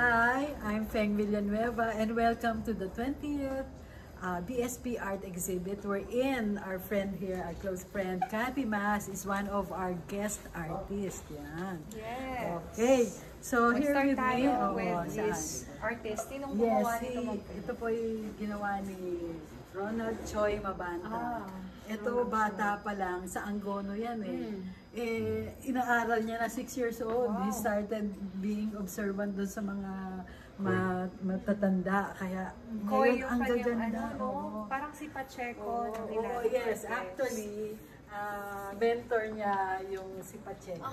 Hi, I'm Feng Villanueva and welcome to the 20th BSP Art Exhibit. We're in our friend here, our close friend, Cathy Mas is one of our guest artists. Yan. Yes. Okay, so here with me, with this artist. Sinong gumawa nito? Ito po yung ginawa ni Ronald Choi Mabanta. Ito, bata pa lang, sa Angono yan inaaral niya na 6 years old. He started being observant doon sa mga matatanda. Kaya ngayon ang gaganda. Parang si Pacheco. Yes, actually, mentor niya yung si Pacheco.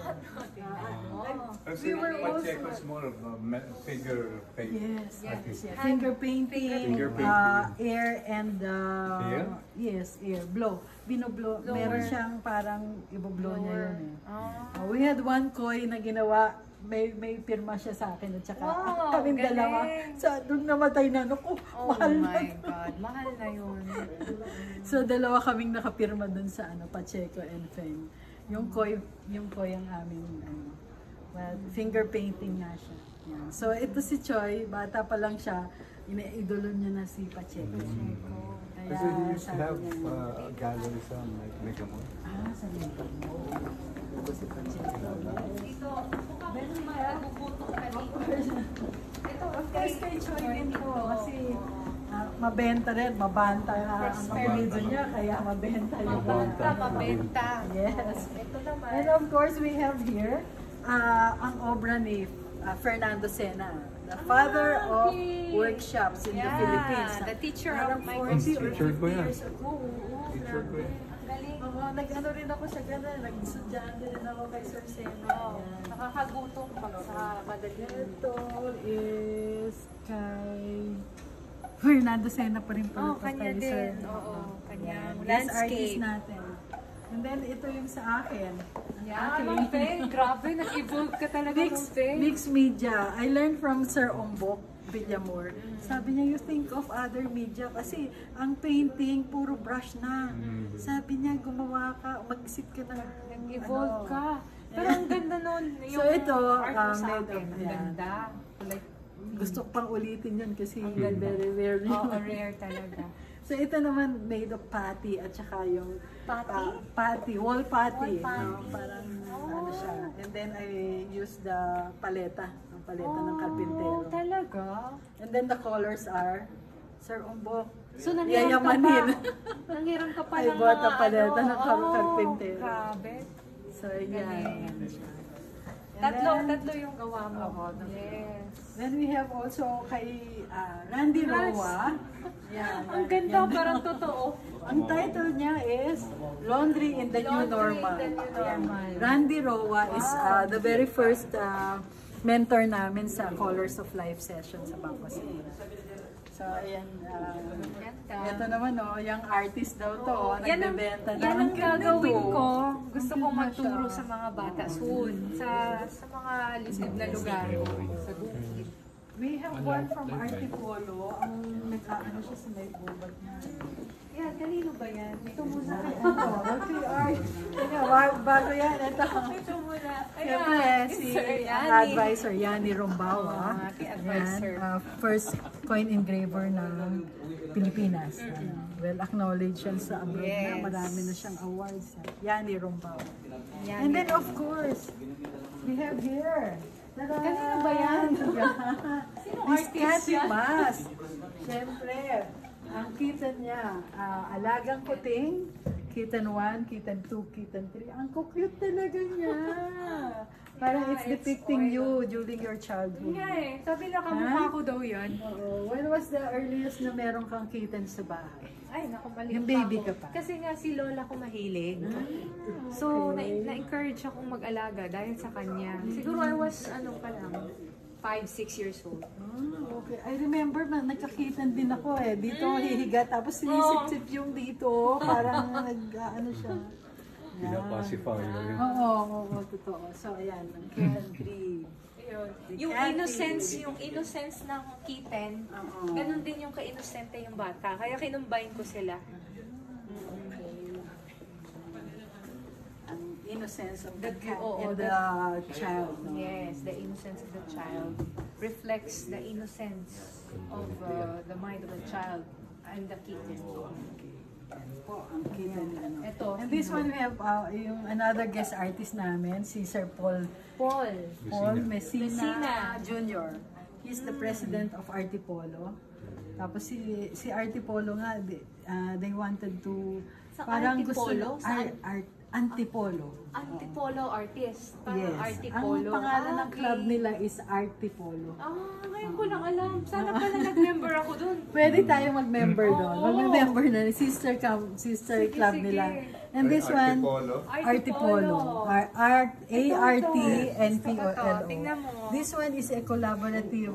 We were Pacheco is more of a figure painting. Yes. Finger painting, air and air, blow. Binoblow. Meron siyang parang iboblow niya yun we had one koi na ginawa, may pirma siya sa akin at saka kaming dalawa. So, doon namatay na ako. Mahal na. Oh my God, mahal na yun. So, dalawa kaming nakapirma doon sa Pacheco and Feng. Yung koi ang aming finger painting na siya. Yan. So, ito si Choi, bata pa lang siya, ina-idolo niya na si Pacheco. Kaya, so, you used to have galleries on Megamall? Sa Megamall. Ito si Pacheco. Dito, meron maguguto ka dito. Ito, of course, kay Choi din po. Kasi, mabenta rin, mabanta ang apelido niya, kaya mabenta yung mabenta. Yes. Ito naman. And of course, we have here ang obra ni Fernando Sena, the father of workshops in the Philippines. The teacher of my Teacher ko yan. Teacher ko yan. Nag-ano rin ako sa gano'n, nag-sudyaan din ako kay Sir Sena. Nakakagutom pag sa madali. Ito is kay Fernando Sena pa rin pala. Kanya din. Kanya. Landscape. Artist natin. And then, ito yung sa akin. Grabe, nag-evolve ka talaga ng Mixed media. I learned from Sir Ombok Villamor. Sabi niya, you think of other media kasi ang painting, puro brush na. Sabi niya, gumawa ka, mag-isip ka na. Nag-evolve ka. Pero ang ganda nun. So ito, made of ang ganda. Like, gusto ko pang ulitin yun kasi very rare yun. Rare talaga. So ito naman made of putty at saka yung wall putty. Parang ano siya. And then I use the paleta. Ang paleta ng karpintero. Talaga? And then the colors are Sir Ombok. So yayamanin. Nanghiram ka pa ng mga I bought a paleta ng karpintero. Grabe. So yan. Tatlo yung gawa mo. Yes. Then we have also kay Randy Roa. Ang ganda, parang totoo. Ang title niya is Laundry in the New Normal. Randy Roa is the very first mentor namin sa Colors of Life session sa Bangko City. So, ayan. Ito naman, yung artist daw to. Yan ang gagawin ko. Gusto kong magturo sa mga bata soon. Sa mga lisib na lugar. Sa bukid. We have one from Artipolo. Ang nag-aano siya sa may gubat niya. Yan, kanino ba yan? Ito muna. Bago yan. Ito muna. Siyempre, si advisor Yani Rombawa. First coin engraver ng Pilipinas. Well acknowledged yan sa abroad na. Marami na siyang awards. Yani Rombawa. And then of course, we have here. Kanino ba yan? Miss Cathy Mas. Siyempre, ang kitten niya, alagang puting, kitten 1, kitten 2, kitten 3. Ang cute talaga niya. Parang it's depicting you during your childhood. Sabi na kamukha ko daw yan. When was the earliest na meron kang kitten sa bahay? Ay, naku, mali yung baby ka pa. Kasi nga si lola ko mahilig. So, na-encourage akong mag-alaga dahil sa kanya. Siguro I was, 5-6 years old. Okay. I remember na nagkakitan din ako Dito hihiga tapos sinisip-sip yung dito. Parang siya. Pinapacify yun. Oo, totoo. So, ayan. Kitten 3. Yung innocence ng kitten, ganun din yung ka-innocente yung bata. Kaya kinumbine ko sila. Innocence of the cat and the child. Yes, the innocence of the child. reflects the innocence of the mind of a child and the kitten. Po, ang kitten ano. Ito, And this one we have yung another guest artist namin, si Sir Paul Messina Jr. He's the president of Artipolo. Tapos si Artipolo nga, they wanted to, Sa parang Artipolo? gusto, Antipolo. Antipolo artist. Parang Yes. Artipolo. Ang pangalan ng Okay. club nila is Artipolo. Ngayon ko lang alam. Sana pala nag-member ako dun. Pwede tayo mag-member doon. Oo. Mag-member na. Sister club Sige, nila. sige. And this one, Artipolo. Artipolo. A-R-T-N-P-O-L-O. Tingnan mo. This one is a collaborative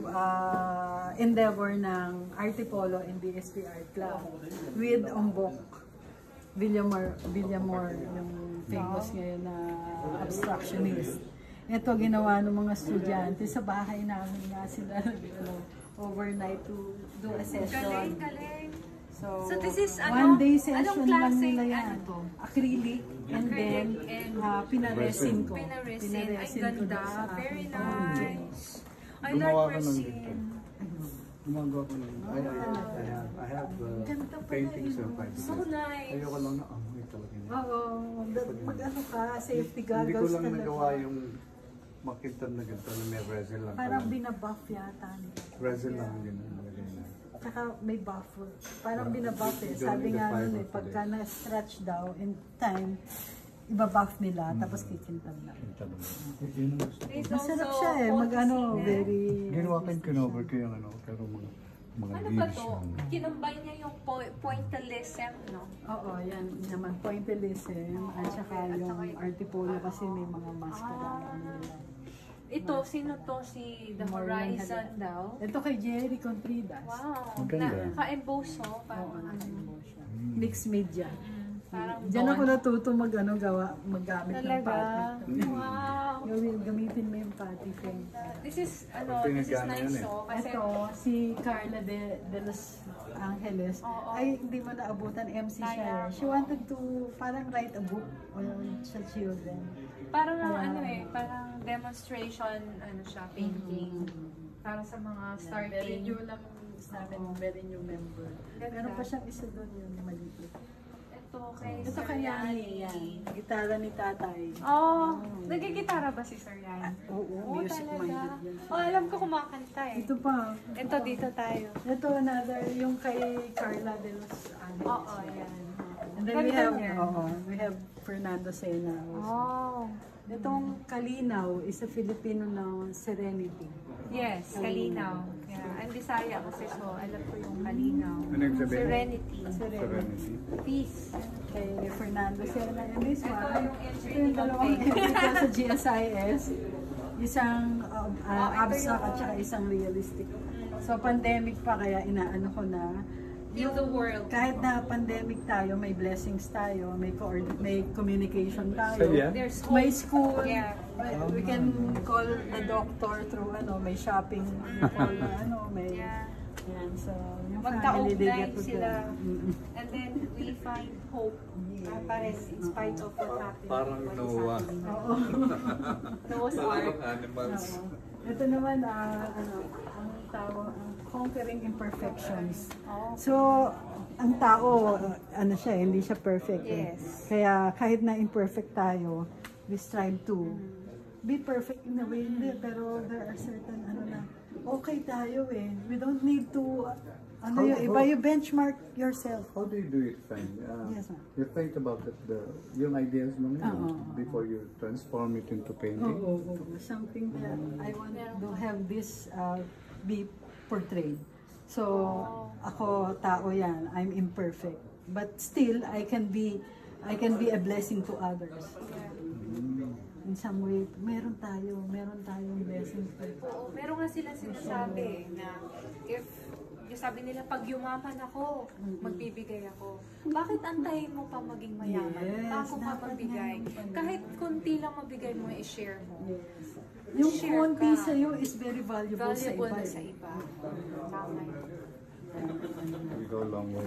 endeavor ng Artipolo and DSP Art Club with Ombok Villamor, yung famous ngayon na abstractionist. Ito ginawa ng mga estudyante sa bahay namin nga sila overnight to do a session. Galing. So this is one day session anong lang klaseng nila yan. ano to? Acrylic and then and pinaresin ko. Pinaresin. Ay, Pinaresin ko ganda. doon sa Very aking nice. I Gumawa like ka ng resin. Gumagawa ko ng I have Ganda pala paintings yun. of my So nice. Ayoko lang na amoy talaga niya. Oo, mag-ano ka, safety Hindi ko goggles lang talaga. nagawa yung makita na ganito na may resin lang. Parang binabuff yata nila. resin lang yun. Nilagay na. Tsaka may buffer. Parang binabuff eh. You don't Sabi need the nga nun fiber eh, for pagka na-stretch daw in time, ibabuff nila, tapos kikintab na. There's Masarap also siya eh, mag-ano, Poticina. very... Ginawa ko yung kinover ko yung ano, pero mga Ano ba to? Kinumbay niya yung pointillism, no? Oo, yan naman, pointillism, at saka yung Artipolo kasi may mga maskara. Ano nila. Ito, sino to? Si The Horizon daw? Ito kay Jerry Contridas. Wow. Maganda. Ka-emboss, oh. Oo, Parang ano. ano siya. Mixed media. Parang Diyan ako natuto mag-ano, maggamit ng talaga. pati. Wow. Gamitin mo yung pati frame. This is, Pag this is pinagkano nice, yun eh. oh. Kasi, Ito, si Carla de los Angeles, Oo. ay hindi mo naabutan, MC siya. She wanted to parang write a book sa children. parang ano eh, parang demonstration, ano siya, painting. Para sa mga Very starting. new lang sa amin, very new member. Ganda. Meron pa siyang isa doon yung maliit. Ito kay Ito Sir kaya Yani. yan, gitara ni tatay. Oh, nagigitara ba si Sir Yani? Oo, music minded yan. Oh, alam ko kumakanta eh. Ito pa. Ito, dito tayo. Ito another, yung kay Carla de los Angeles. Oo, yan. And then we Ganda have, niya. we have Fernando Sena. Oh. Itong Kalinaw is a Filipino na Serenity. Yes, Kalinaw. Yeah, I'm Bisaya kasi so alam ko yung Kalinaw. Ano yung sabihin? Serenity. Serenity. Peace. Kay Fernando Sena. And this Ito one, yung ito entry yung ng dalawang paint. entry sa GSIS. Isang ito abstract yung- at saka isang realistic. So pandemic pa kaya inaano ko na. Feel the world. Kahit na pandemic tayo, may blessings tayo, may communication tayo. So, yeah. There's hope. May school. Yeah. We can call the doctor through may shopping call na may Yeah. yan. So, yung family they get Magka-online sila. together. And then we find hope. Pares in spite of what happened. Parang what is Noah. happening. Oo. Noah's Ark. Animals. Oo. Ito naman, ang tawag, conquering imperfections. Oh. So, ang tao, hindi siya perfect. Yes. Kaya kahit na imperfect tayo, we strive to be perfect in a way, hindi, pero there are certain, okay tayo eh. We don't need to, you benchmark yourself. How do you do it, Fan? Yes, ma'am. You think about yung ideas mo Oo. before you transform it into painting? Oo. Something that I want to have this be portrayed. So, ako tao yan. I'm imperfect. But still, I can be a blessing to others. In some way, meron tayong blessing. Oo, meron nga sila sinasabi na if sabi nila, pag yumaman ako, magbibigay ako. Bakit antayin mo pa maging mayaman? Yes, Bago ka dapat magbigay. nga. Kahit konti lang mabigay mo, i-share mo. Yes. Yung Share konti ka. sa'yo is very valuable sa Valuable iba. na sa iba. Tama yun. We go a long way.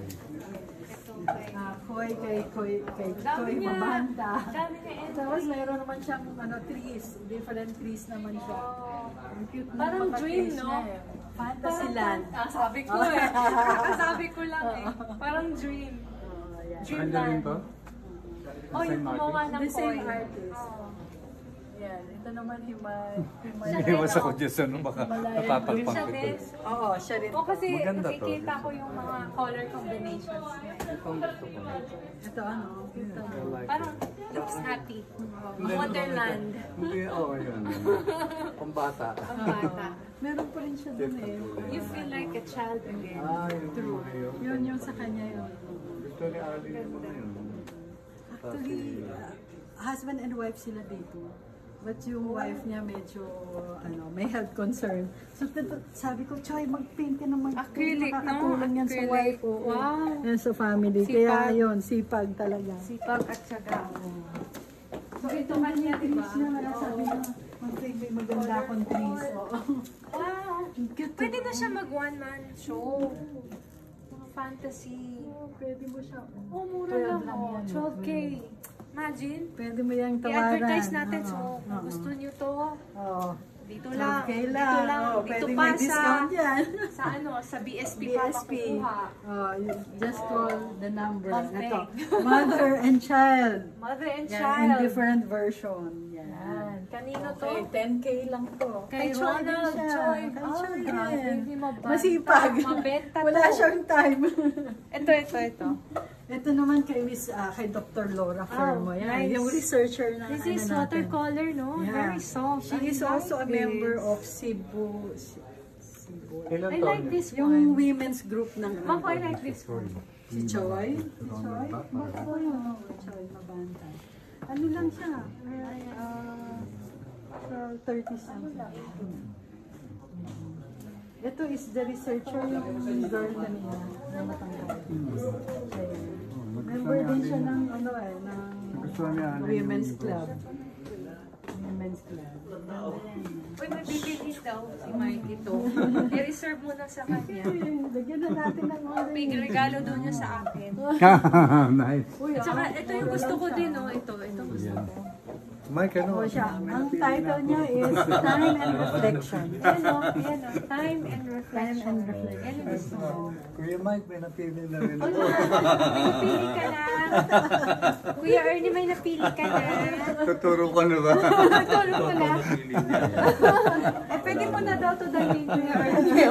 Koy Dami niya. Mabanta. Dami niya entry. Tapos mayroon naman siyang trees, different trees naman siya. Ang cute ng Parang mga dream, trees no? niya eh. Fantasyland. Sabi ko eh. Sabi ko lang eh. Parang dream. Yan. Kanya rin to? Oh, yung gumawa ng The same coin. artist. Oo. Yan, ito naman Himay. Iwas ako dyan sa ano, baka natatakpan Siya ko din. ito. Oo, siya rin. O kasi Maganda to. nakikita ko yung mga color combinations niya. Itong gusto ko. Ito ano, cute I ano. like Parang it. looks happy. Wonderland. Hindi, yun. Pambata. Ang bata. Meron pa rin siya dun eh. You feel like a child again. Yung True. Yun yung sa kanya yun. Gusto ni Ali naman yun. Actually, husband and wife sila dito. But yung wife niya medyo may health concern. So sabi ko, Choy, mag-paint ka na Acrylic, no? makakatulong yan sa Acrylic. wife. Oo. Wow. Yan sa family. Sipag. Kaya yun, sipag talaga. Sipag at syaga. So ito kanya, diba? Sabi niya, mag-paint may maganda akong trees. Oo. Wow. Cute. Pwede na siya mag one-man show. Mga fantasy. Pwede mo siya. Oh, mura 12 lang lang oh. yan. 12K. Imagine. Pwede mo yung tawaran. I-advertise natin. So, Oo. kung gusto nyo to, Oo. dito lang. Okay Dito lang. lang. Oo, Dito pwede pa may discount yan. sa sa BSP, pa BSP. makukuha. You just call the number. Pang-peg. Ito. Mother and child. Mother and Yan, child. in different version. Yan. Yan. Kanino to? Okay, 10K lang to. Kay Choi din Ronald siya. Choi. Kay Oh, Choi grabe, din. hindi mabanta. Masipag. Mabenta Wala to. siyang time. Ito. Ito naman kay kay Dr. Laura Fermo. Yan, nice. yung researcher na This is natin. watercolor, no? Yeah. Very soft. She I is like also a this. member of Cebu. Ilan I taon like yun? this Yung one. women's group ng Mako, I like this one. Si Choi? Si Choi? Bako yun. Choi, mabanta. Ano lang siya? 30 something. Ito is the researcher yung girl kanina na matangkad. Siya yun. Member din siya ng Gusto niya, ng women's club. Women's club. Uy, may bibigit daw si Mike ito. I-reserve mo na sa kanya. Lagyan na natin ng Big regalo daw niya sa akin. Nice. Uy, Tsaka ito yung gusto ko din, no? Ito gusto ko. Mike, ano? siya. Ang title niya is Time and Reflection. Yan o. Time and Time reflection. and Reflection. Yan yung gusto ko. Kuya Mike, may napili na rin ako. May napili ka na. Kuya Ernie, may napili ka na. Tuturo ko na ba? Tulong mo na. Pwede mo na daw to dalhin, Kuya Ernie.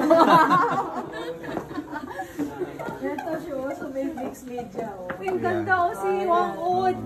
Ito siya also may mixed media. Uy, ang ganda o si Wang Ud.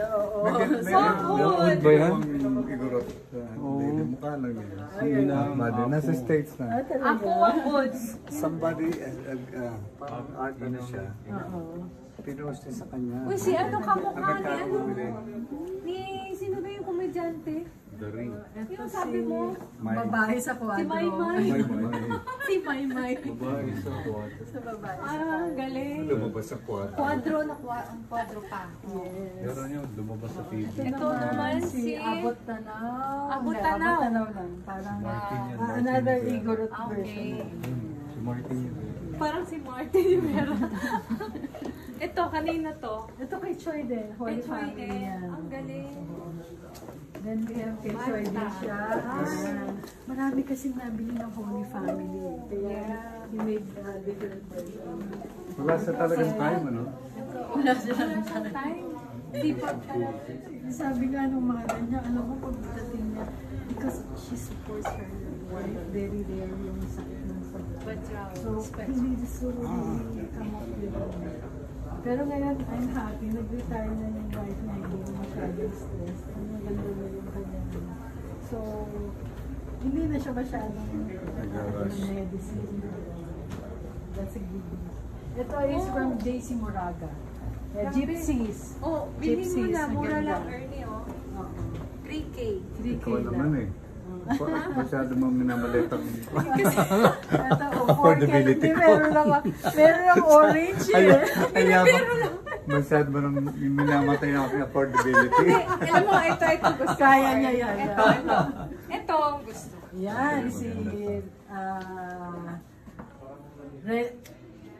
Wood ba yan? Igorot. Hindi, mukha lang yun. Somebody, nasa States na. Ako Wang Ud. Somebody, parang art na siya. Pinost niya sa kanya. Uy, si ano kamukha ni ano? Sino ba yung komedyante? The Ring. Yung sabi mo? Babae sa Si kwadro. Maymay. Si Maymay. Babae sa kwarto. Sa babae. Ah, galing. Lumabas sa kwarto. Quadro na ang quadro pa. Pero niyo, lumabas sa TV. Ito naman si Abot Tanaw. Abot Hindi, Tanaw. Abot Tanaw lang. Parang Martin yan, Martin another Rivera. Igorot Okay. version. Si Martin yun. Parang si Martin Rivera. Ito, kanina to. Ito kay Choi din. Holy Kay Choi Family din. yan. Ang galing. Then we have kay Choi din siya. Ayan. Marami kasing nabili ng Holy Family. Kaya he made different version. Wala sa talagang time, ano? Wala siya. Time. Sipag pala. Sabi nga nung mga ganyan, alam mo pagdating niya, because she supports her wife, very rare yung sakit ng sobrang. So, hindi so really come up with it. Pero ngayon, I'm happy. Nag-retire na yung wife niya, hindi na masyadong stress. Ang maganda na yung kanya. So, hindi na siya masyadong medicine. That's a good news. Ito is from JC Moraga. Gypsies. Oh, bilhin mo Gypsies, na. ang Mura ganda. lang, Ernie, oh. Oo. 3K. 3K Ikaw naman lang. eh. Masyado mo minamalit ang Ito, affordability Hindi, ko. meron lang orange eh. Masyado mo nang minamatay ang aking affordability. Alam mo, ito gusto ko. Kaya niya yan. Ito ang gusto ko. Yan, si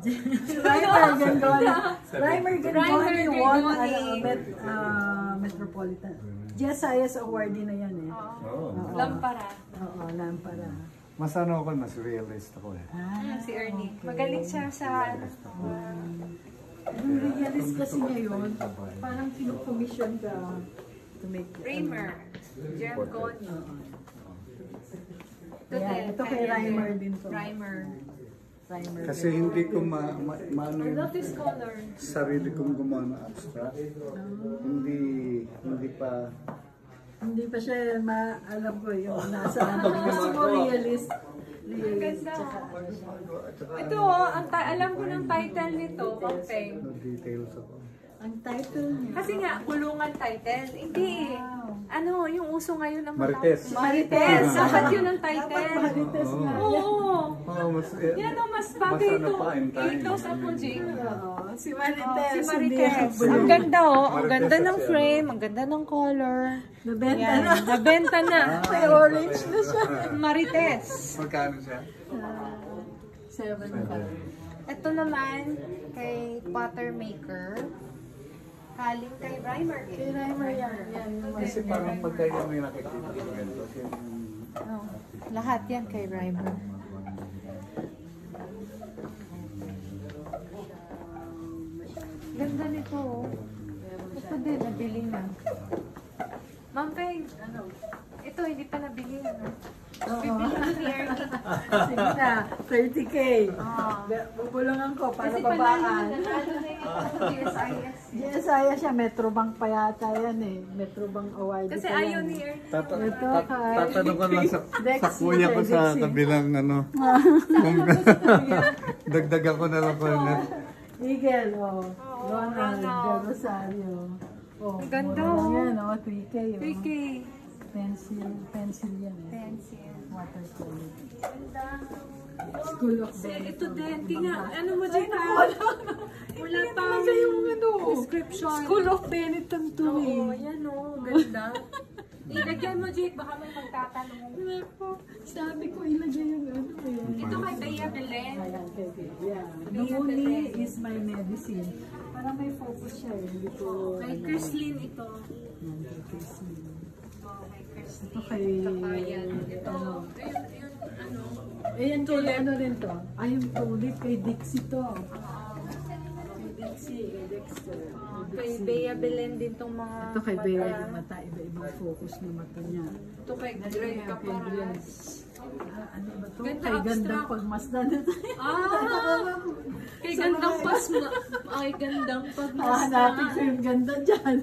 Reimer Gangoni. Reimer Gangoni Reimer won Gangoni. Metropolitan. Jesias awardee na yan eh. Oh. Lampara. Oo, lampara. Mas ano ako, mas realist ako eh. Si Ernie. Magaling siya sa ano. Yung realist kasi ngayon, parang kinukomission ka to make Reimer. Jem Goni. Yeah, ito kay Reimer din to. Reimer. Reimer. Kasi hindi ko maano I yung love this color. sarili kong gumawa ng abstract. Hindi pa siya alam ko yung nasa ano. Gusto mo realist. Realist. Tsaka ano siya. Ito, alam ko ng title nito, Pampeng. no details ako. Ang title niya. Kasi nga, kulungan title. Hindi. Ano, yung uso ngayon ng Marites. Marites. Dapat yun ang title. Marites nga. Oo. Mas, Yan ang mas bagay ano ito. pa, in time. I-close up mo, Jake. Oo, si Marites. Si hindi Marites. ako Ang ganda oh. Ang Marites ganda ng kasi frame. Ang ganda ng color. Nabenta Yan. na. Nabenta na. May orange na siya. Marites. Magkano siya? 7. Ito naman kay Potter Maker. Kaling kay Reimer. Kay Reimer yan. Kasi parang pagka yung may nakikita ko ganito. Oh, lahat yan kay Reimer. Ganda nito oh. Ito din, nabili na. Ma'am Peng, ito hindi pa nabili na. Bibili na ni Ernie. Sige na, 30K. Ah. Bubulungan ko para Kasi panalo babaan. na yung GSIS. GSIA siya, Metrobank pa yata yan eh. Metrobank award. Kasi ayaw ni Ernie. Tatanong ko lang sa Dexy, kuya ko sa Dexy. kabilang ano. Kung dagdagan ko na lang ko na. Eagle, oh. Ronald Ronald. Del Rosario. Oh, Ang ganda, mura lang oh. yan, oh. 3K, oh. 3K. Pencil yan eh. Pencil. Watercolor. Ganda. School of Ito din. Tingnan. Ano mo dyan? Wala pa yung ano. description. School of Benetton to Oo, eh. yan o. Ganda. Ilagyan mo, Jake. Baka may magtatanong. Sabi ko ilagay yung ano eh. Ito kay Bea Belen. Ayan, okay. Yeah. Nuni is my medicine. Para may focus siya eh. Hindi ko... Kay Chrislyn ito. Yan, kay Christine. Oh, kay Chrislyn. Ito kay... Kapayan. Ito. Ano. Ayun, ano. Ayan, kay ano rin to. Ay, yung tulip kay Dixie to. Kay Dixie, kay Dexter. Kay Bea Belen din tong mga Ito kay Bea, mata. yung mata, iba-ibang focus ng mata niya. Ito kay Greg Caparas. Ano ba to? Ganda, Kay gandang abstract. pagmasdan ito. Kay gandang pasma. Ay, gandang pagmasdan. Hahanapin ko yung ganda dyan.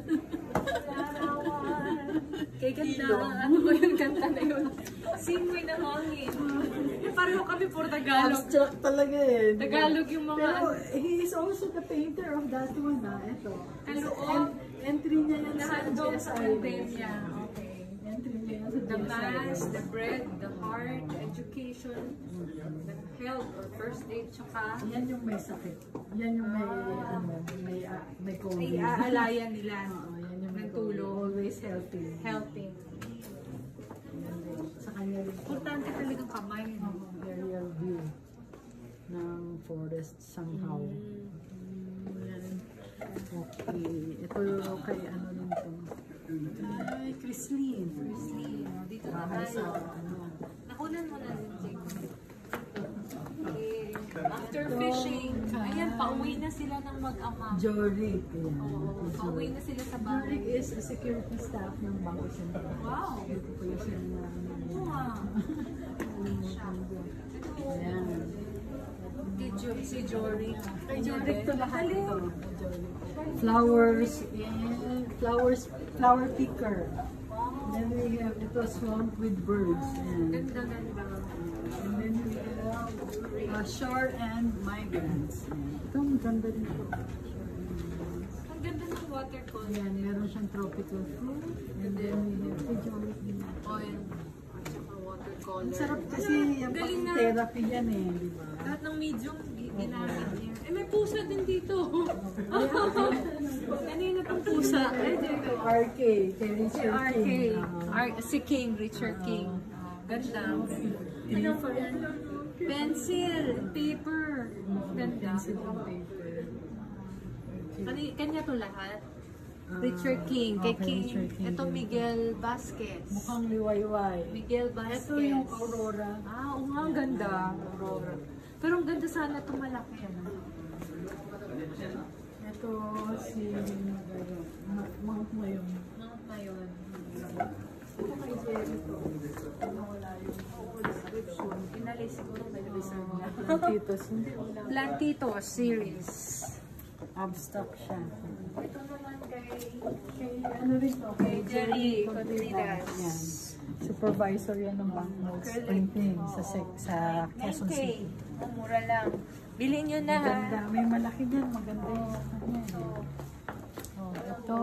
Kay ganda. Ano ba yung kanta na yun? Simoy na hangin. Pareho kami puro Tagalog. Abstract talaga eh. Tagalog yung mga... Pero he is also the painter of that one na. Ito. Kaloob. Entry niya yan sa Nahandog sa GSI. pandemya. Okay. Entry niya yan sa The GSI. mass, the bread, the heart, the education, the health or first aid, tsaka Yan yung may sakit. Yan yung may, ano, may COVID. ay aalayan nila. Oo, yan yung may Ng tulong. Always helping. Helping. Yan din. Sa kanya rin. Importante talagang kamay. No? Aerial view ng forest somehow. Yan. Okay. Ito kay ano rin to. Ay, Chrislyn. Chrislyn, dito na Bahay sa tayo. ano. Nakunan mo na din, Jake. Okay. After fishing, ayan, pauwi na sila ng mag-ama. Jorik. Ayan. Oo, pauwi na sila sa bahay. Jorik is a security staff ng Bangko Sentral. Wow! Ito po yung siya na Oo nga. Ayan. Si Jory. Kay Jorik to lahat ito. Flowers and flower picker. Then we have ito swamp with birds. Ayan. Ganda, ganda. And then we have shore and migrants. Ito ang ganda dito. Ang ganda ng watercolor. Ayan, meron siyang tropical fruit. And then we have kay Jorik din. Oil. At saka watercolor. Ang sarap kasi yung Galing na. therapy yan eh, di ba? Lahat ng medium, ginamit niya. Eh, may pusa din dito. Kanina pang pusa. Ay, dito. RK, kay Si Richard RK. King. Si King, Richard King. Ganda. Ano pa yan? Pencil, paper. Ganda. Pencil and paper. Kanya to lahat. Richard King, kay Okay, King. Richard King. Ito Miguel Vasquez. Mukhang liwayway. Miguel Vasquez. Ito yung Aurora. Ah, oo nga, ang ganda. Aurora. Pero ang ganda sana ito malaki. Ano? Ito si Mount Mayon. Mount Mayon. Ito kay Jerry to. Wala yung Description. Pinalis siguro may reserve niya. Plantitos. Hindi wala. Plantitos series. Abstract siya. Ito naman kay Ano rin to? Kay Jerry Contreras. Yan. Supervisor yan ng banknotes printing sa Quezon 9K. City. Oh, mura lang. Bilhin nyo na ha. Maganda. May malaki din. Maganda yung ito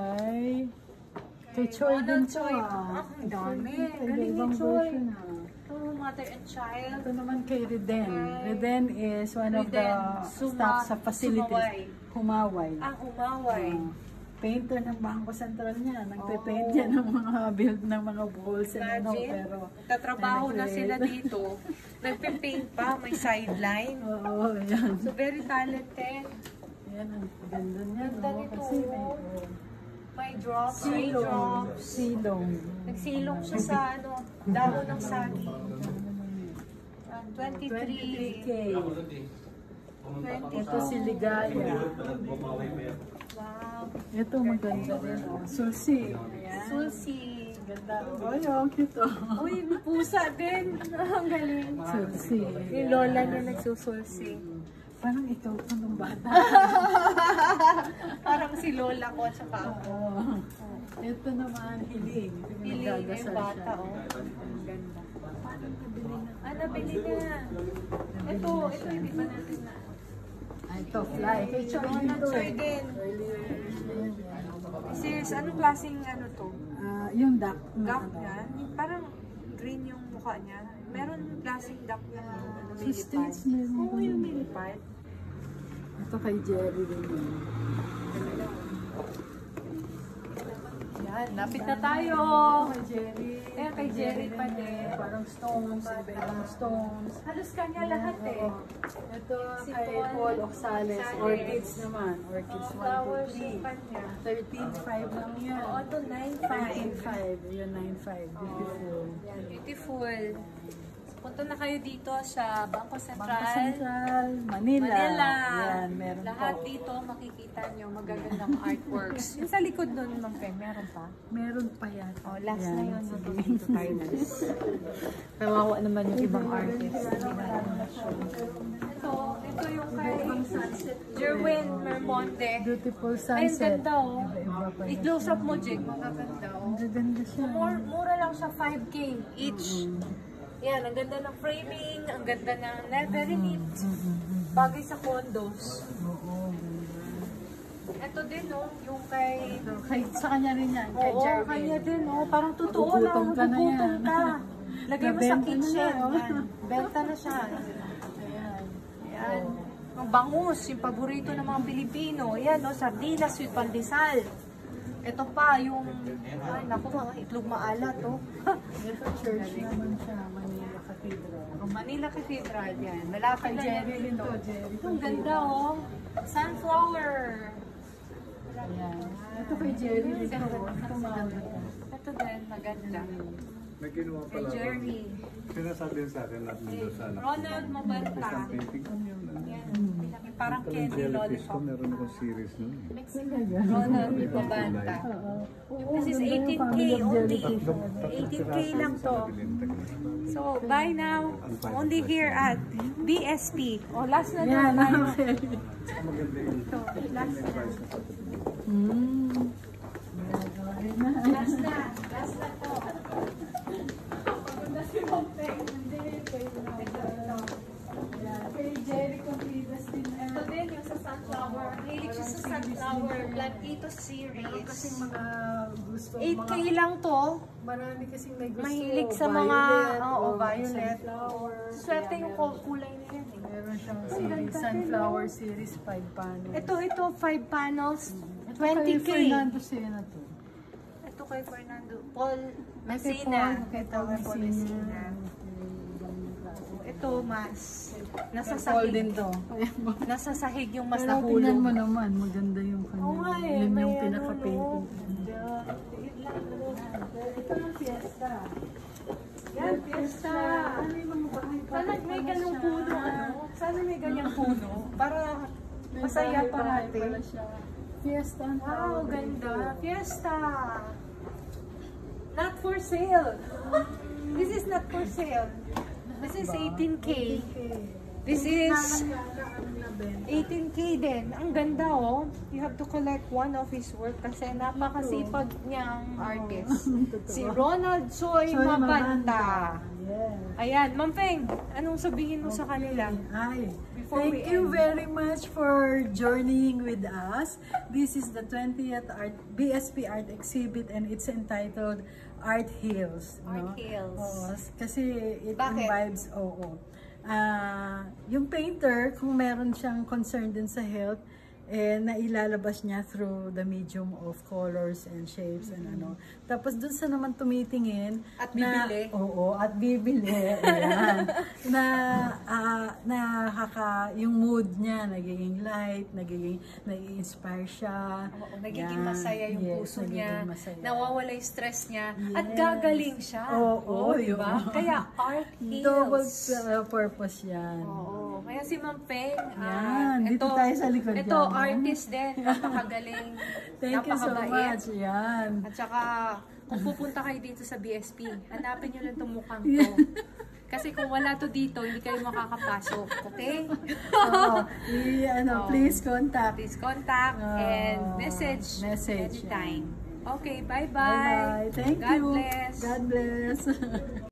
kay Choi din to. Ang dami. Galing Galing ni ibang Choi. version Ito, mother and child. Ito naman kay Reden. Reden is one of the Reden. staff sa facilities. Humaway. Ang umaway. Painter ng Bangko Sentral niya. Nagpe-paint niya ng mga build ng mga walls and ano. Imagine, Pero tatrabaho na sila dito. Nagpipaint pa, may sideline. oo, yan. So, very talented. Yan, ang ganda niya. Ganda no? nito. Kasi May drops, may silong. drops. Silong. Nagsilong siya sa dahon ng saging. 23. 23K. 22. Ito si Ligaya. Wow. Ito maganda rin. Oh. Susi. Ayan. Susi. Ganda. Ay, ang cute. Oh. Uy, may pusa din. Ang galing. Susi. Yung lola niya nagsusulsi. Parang ikaw pa nung bata. Parang si lola ko at saka ako. Oo. Ito naman, hiling. Pili na yung bata, oh. Ang ganda. Nabili na. Ito, hindi pa natin na. Ito, fly. Kay Choi din to. Choi din. Sis, anong klaseng to? Yung duck. Duck niya? Parang green yung mukha niya. Meron klaseng duck na Sa States, meron. Oo, yung milipad. Ito kay Jerry din yun. Yan, lapit na tayo. Kay Jerry. Ayan, kay Jerry pa din. Parang stones, iba-ibang stones. Halos kanya lahat eh. Ito Si kay Paul Paul Oxales. Oxales. Orchids naman. Orchids 1, Flowers 2, yung 3. kanya. 13.5 lang yan. Oo, ito 9.5. 9.5. Yun, 9.5. Beautiful. Yan, beautiful. Punta na kayo dito sa Bangko Sentral. Bangko Sentral, Manila. Manila. Yan, meron Lahat po. dito makikita nyo magagandang artworks. Yung sa likod nun, Ma'am Pen, meron pa? Meron pa yan. Oh, last Yan, na yun. sige. Dito tayo na. Kawawa naman yung ibang artist. Ito yung kay Jerwin Mermonte. Beautiful Ay, ang sunset. ganda oh. Iba-iba pa yan. I-close up mo, Jake. Magaganda oh. Ang gaganda siya. Mura lang siya, 5K each. Yan, ang ganda ng framing, ang ganda ng very neat. Bagay sa condos. Oo. Ito din, oh, yung kay... Sa kanya rin yan. Kay Oo, Jerry. kanya din, oh. Parang totoo lang, Nagugutom ka na yan. nagugutom ka. Lagay mo sa Nabenta na kitchen. yan, oh. Yan. Benta na siya. Ayan. Yan. Ang bangus, yung paborito ng mga Pilipino. Yan, no, sardinas with pandesal. Ito pa, yung... Ay, naku, mga itlog maalat, oh. Ito church naman siya. Manila Cathedral. Manila Cathedral, yan. Malapit Kay na yan Jerry rin dito. to. Jerry. Ang ganda, oh. Sunflower. Ayan. Ito kay Jerry rin to. Ito mahal. Ito din, maganda. May kinuha Kay pala. Jerry. Sinasabi sa akin lahat nito sa anak. Ronald Mabanta. Isang painting ko yun. Yan. Parang Talang candy jellyfish ko, lollipop. meron akong series nun. Ronald Mabanta. This is 18K only. 18K lang to. So, buy now. Only here at BSP. Oh, last na Yan. na tayo. Okay. Maganda yun. Ito, last na. Last na. Last na to. Pagpunta si Monteng. Hindi, Kay Jerry Contreras din. ito din yung sa sunflower. Mahilig siya sa sunflower. Plantito series. Kasing mga gusto. 8K lang to. Marami kasing may gusto. Mahilig sa mga, violet. Sunflower. Swerte yung kulay na yan. Meron siyang series. Sunflower series 5 panels. Ito, 5 panels. Kay 20K. Fernando Sena to. Ito kay Fernando. Paul Kay Messina. Paul, kay Ito kay Paul Messina. Messina. ito mas nasa Fall sahig. din to. Nasa sahig yung mas Pero tingnan mo nahulog. naman, maganda yung kanya. Oo nga eh, Yun may yung ano, pinaka-painting. Ito ang fiesta. Yan, fiesta. Ano yung mga bahay pa? Sana may ganung puno, ano? Sana may ganyang puno. Para masaya parati. Fiesta. ang Wow, tawag ganda. dito. Fiesta. Not for sale. This is not for sale. This is 18K. This is 18K din. Ang ganda oh. You have to collect one of his work kasi napakasipag niyang artist. Si Ronald Choi Mabanta. Yes. Ayan, Ma'am Peng, anong sabihin mo sa kanila? Ay, Before thank we you end. very much for journeying with us. This is the 20th BSP Art Exhibit and it's entitled Art Heals. No? Art Heals. Oo, kasi it Bakit? imbibes, yung painter, kung meron siyang concern din sa health, nailalabas niya through the medium of colors and shapes and ano. Tapos dun sa naman tumitingin At bibili. at bibili. Ayan. Yung mood niya nagiging light, nai-inspire siya. Oo, nagiging Yan. masaya yung Yes, puso nagiging niya, masaya. nawawala yung stress niya, at Yes. gagaling siya. Oo, diba? yun. Kaya art Double heals. purpose yan. Oo. Kaya si Ma'am Peng, Yan, dito tayo sa likod ito, yan. artist din, napakagaling, Thank you so napakabait. much. Yan. At saka, kung pupunta kayo dito sa BSP, hanapin nyo lang itong mukhang to. Kasi kung wala to dito, hindi kayo makakapasok. Okay? Oo. Oo. Please contact. Please contact and message Message, anytime. Okay, bye-bye. Bye-bye. Thank God you. bless. God bless.